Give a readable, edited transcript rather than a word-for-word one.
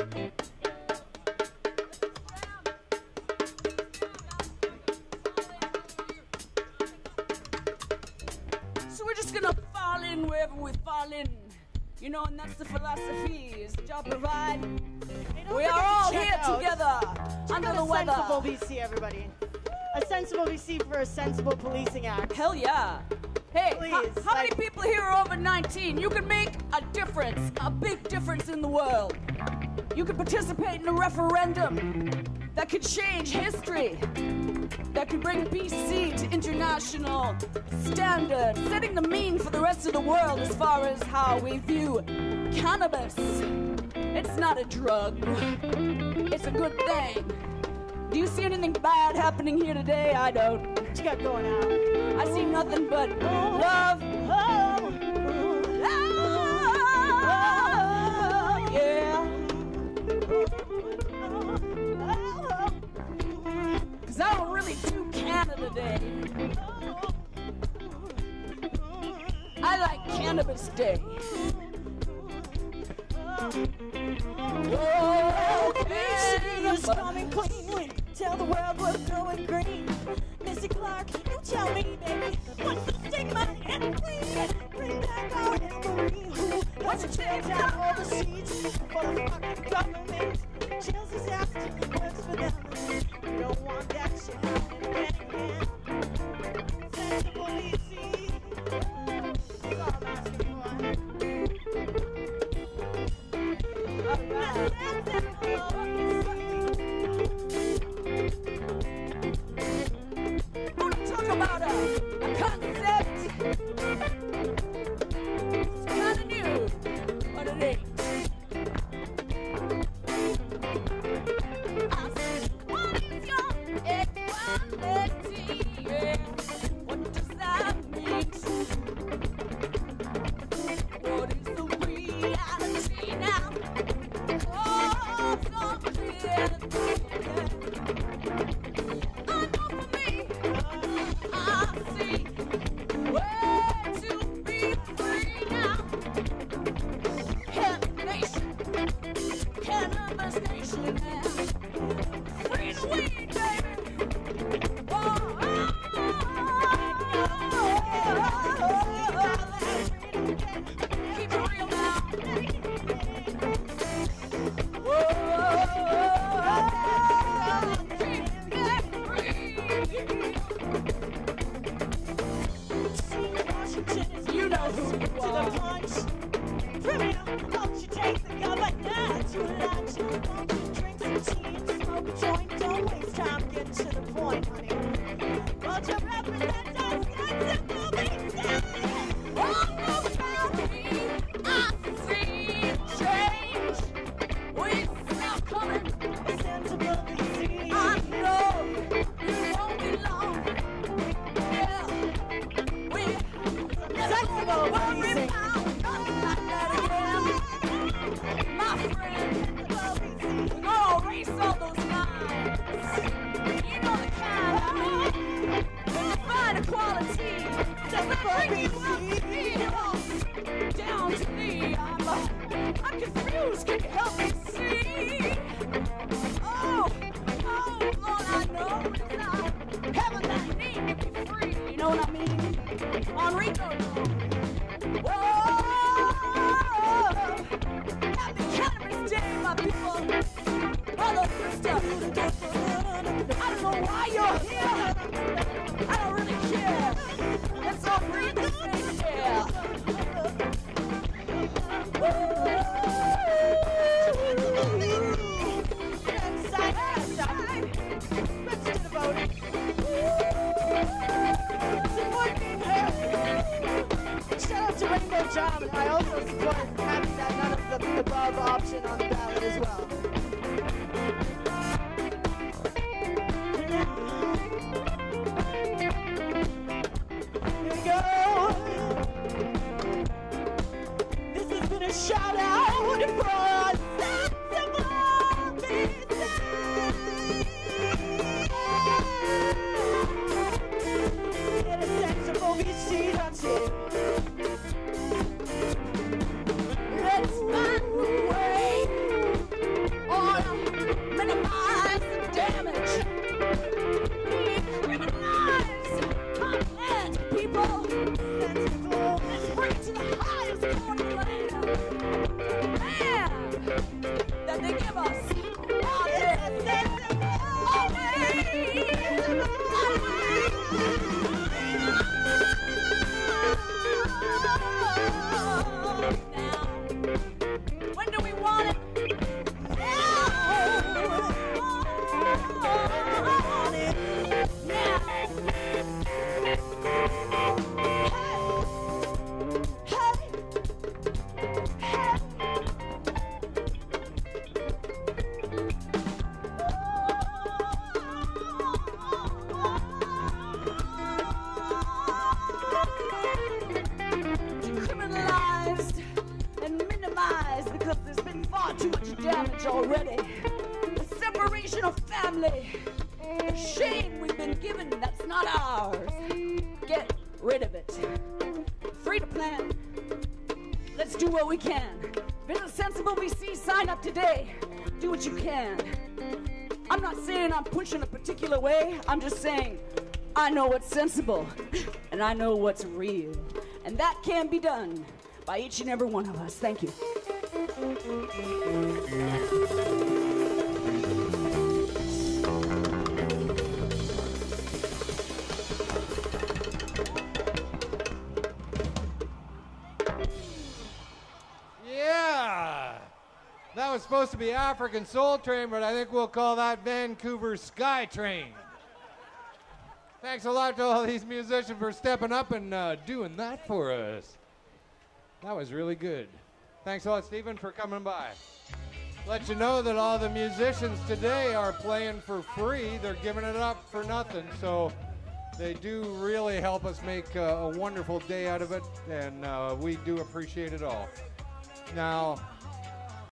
So we're just gonna fall in wherever we fall in. You know, and that's the philosophy, is the job provide. We are all here together, under the weather. Sensible BC, everybody. A sensible BC for a sensible policing act. Hell yeah. Hey, Please, how many people here are over 19? You can make a difference, a big difference in the world. You can participate in a referendum that could change history, that could bring BC to international standards, setting the mean for the rest of the world as far as how we view cannabis. It's not a drug. It's a good thing. Do you see anything bad happening here today? I don't. What you got going on? I see nothing but love. Love, yeah. 'Cause I don't really do Canada Day. I like Cannabis Day. Whoa, BC coming clean. We tell the world we're going green. Missy Clark, you tell me, baby, what's the stigma and clean? Bring back our Anne-Marie, who wants to tear down all the seeds for the fucking government. Chills his ass, works for them. We don't want that shit happening again. Sensible BC. That's all I'm asking for. talk about a concept. It's kind of new, but it ain't. I said, what is your equality? Yeah. What does that mean? What is the reality now? Oh, so clear. I also support having that none of the above option on the ballot as well. Here we go. This has been a shout out for sensible business. Get a sensible BC, that's it. Let's find a way shame we've been given that's not ours. Get rid of it. Free to plan. Let's do what we can. Visit Sensible VC, sign up today. Do what you can. I'm not saying I'm pushing a particular way. I'm just saying I know what's sensible and I know what's real. And that can be done by each and every one of us. Thank you. Yeah! That was supposed to be African Soul Train, but I think we'll call that Vancouver Sky Train. Thanks a lot to all these musicians for stepping up and doing that for us. That was really good. Thanks a lot, Stephen, for coming by. Let you know that all the musicians today are playing for free. They're giving it up for nothing, so they do really help us make a wonderful day out of it, and we do appreciate it all. Now,